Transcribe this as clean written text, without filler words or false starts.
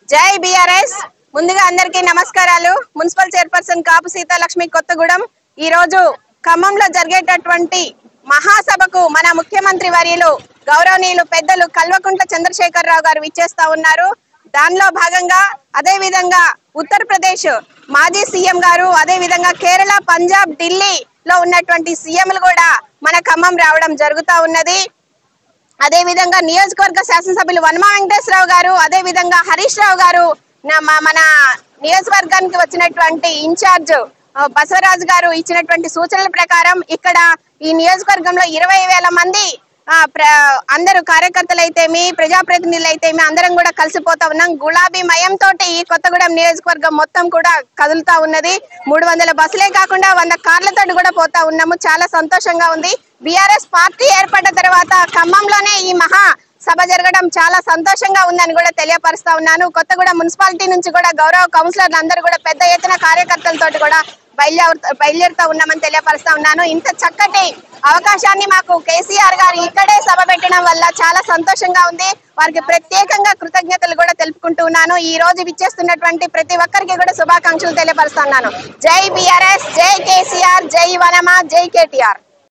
జై బీఆర్ఎస్ ముందుగా అందరికీ నమస్కారాలు। మున్సిపల్ చైర్పర్సన్ కాపు సీతాలక్ష్మి కొత్తగూడెం ఈ రోజు ఖమ్మంలో జరిగేటటువంటి మహాసభకు మన ముఖ్యమంత్రి వర్యులు గౌరవనీయులు పెద్దలు కల్వకుంట్ల చంద్రశేఖరరావు గారు విచ్చేస్తా ఉన్నారు। దానిలో భాగంగా అదే విధంగా ఉత్తరప్రదేశ్ మాజీ సీఎం గారు అదే విధంగా కేరళ పంజాబ్ ఢిల్లీలో ఉన్నటువంటి సీఎంలు కూడా మన ఖమ్మం రావడం జరుగుతా ఉన్నది। అదే విధంగా నియోజకవర్గ శాసనసభ్యులు వనమా వెంకటేశ్వరరావు గారు అదే విధంగా హరీష్ రావు గారు మన నియోజకవర్గానికి వచ్చినటువంటి ఇన్ఛార్జ్ బసవరాజు గారు ఇచ్చినటువంటి సూచనల ప్రకారం ఇక్కడ ఈ నియోజకవర్గంలో 20,000 మంది అందరూ కార్యకర్తలు అయితేమి ప్రజాప్రతినిధులు అయితేమి అందరం కూడా కలిసిపోతా ఉన్నాం। గులాబీ మయంతో ఈ కొత్తగూడెం నియోజకవర్గం మొత్తం కూడా కదులుతా ఉన్నది। 300 బస్సులే కాకుండా 100 కార్లతో కూడా పోతా ఉన్నాము। చాలా సంతోషంగా ఉంది। బీఆర్ఎస్ పార్టీ ఏర్పడ్డ తర్వాత ఖమ్మంలోనే ఈ మహా సభ జరగడం చాలా సంతోషంగా ఉందని కూడా తెలియపరుస్తా ఉన్నాను। కొత్తగూడెం మున్సిపాలిటీ నుంచి కూడా గౌరవ కౌన్సిలర్లు అందరూ కూడా పెద్ద ఎత్తున కార్యకర్తలతో కూడా బయలుదేరుతా ఉన్నామని తెలియపరుస్తా ఉన్నాను। ఇంత చక్కటి అవకాశాన్ని మాకు కేసీఆర్ గారు ఇక్కడే సభ పెట్టడం వల్ల చాలా సంతోషంగా ఉంది। వారికి ప్రత్యేకంగా కృతజ్ఞతలు కూడా తెలుపుకుంటూ ఉన్నాను। ఈ రోజు విచ్చేస్తున్నటువంటి ప్రతి ఒక్కరికి కూడా శుభాకాంక్షలు తెలియపరుస్తున్నాను। జై బీఆర్ఎస్, జై కేసీఆర్, జై వనమా, జై కేటీఆర్।